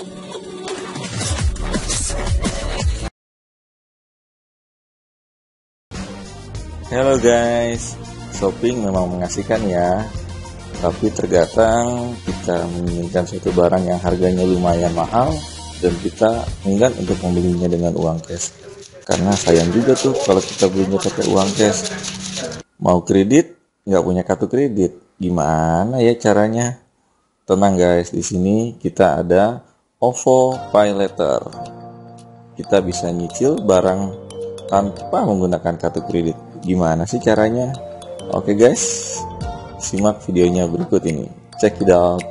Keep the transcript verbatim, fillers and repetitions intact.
Halo guys, shopping memang mengasihkan ya. Tapi terkadang kita menginginkan suatu barang yang harganya lumayan mahal dan kita enggan untuk membelinya dengan uang cash. Karena sayang juga tuh kalau kita belinya pakai uang cash. Mau kredit, nggak punya kartu kredit, gimana ya caranya? Tenang guys, di sini kita ada OVO Pay Later. Kita bisa nyicil barang tanpa menggunakan kartu kredit. Gimana sih caranya? Oke guys, simak videonya berikut ini. Check it out.